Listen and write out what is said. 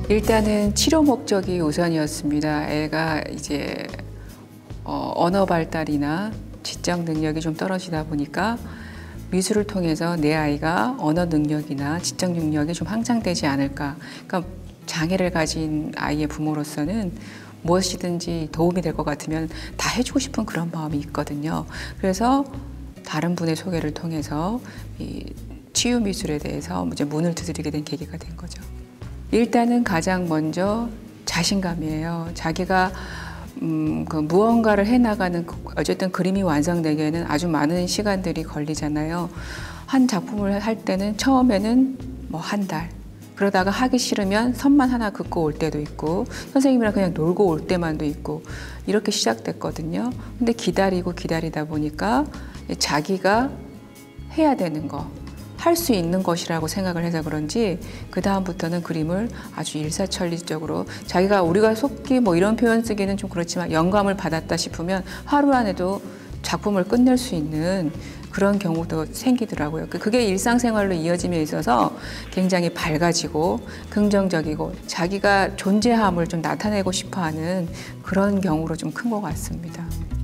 일단은 치료 목적이 우선이었습니다. 애가 이제 언어 발달이나 지적 능력이 좀 떨어지다 보니까 미술을 통해서 내 아이가 언어 능력이나 지적 능력이 좀 향상되지 않을까. 그러니까 장애를 가진 아이의 부모로서는 무엇이든지 도움이 될 것 같으면 다 해주고 싶은 그런 마음이 있거든요. 그래서 다른 분의 소개를 통해서 이 치유 미술에 대해서 이제 문을 두드리게 된 계기가 된 거죠. 일단은 가장 먼저 자신감이에요. 자기가 그 무언가를 해나가는, 어쨌든 그림이 완성되기에는 아주 많은 시간들이 걸리잖아요. 한 작품을 할 때는 처음에는 뭐 한 달, 그러다가 하기 싫으면 선만 하나 긋고 올 때도 있고 선생님이랑 그냥 놀고 올 때만도 있고 이렇게 시작됐거든요. 근데 기다리고 기다리다 보니까 자기가 해야 되는 거, 할 수 있는 것이라고 생각을 해서 그런지 그 다음부터는 그림을 아주 일사천리적으로 자기가, 우리가 속기 뭐 이런 표현 쓰기는 좀 그렇지만 영감을 받았다 싶으면 하루 안에도 작품을 끝낼 수 있는 그런 경우도 생기더라고요. 그게 일상생활로 이어짐에 있어서 굉장히 밝아지고 긍정적이고 자기가 존재함을 좀 나타내고 싶어하는 그런 경우로 좀 큰 것 같습니다.